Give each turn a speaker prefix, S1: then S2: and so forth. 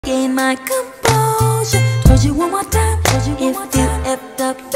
S1: Gain my composure. Told you one more time. If you effed up